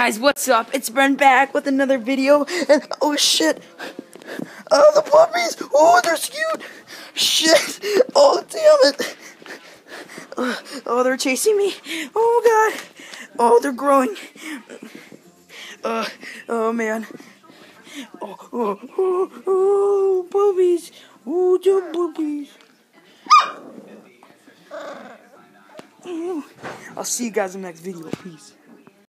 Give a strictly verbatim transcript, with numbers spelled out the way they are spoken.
guys, what's up? It's Brent back with another video, and oh shit! Oh, the puppies! Oh, they're cute! Shit! Oh, damn it! Oh, oh, they're chasing me! Oh god! Oh, they're growing! Uh, oh man! Oh, oh, oh, oh, puppies! Oh, the puppies! I'll see you guys in the next video. Peace.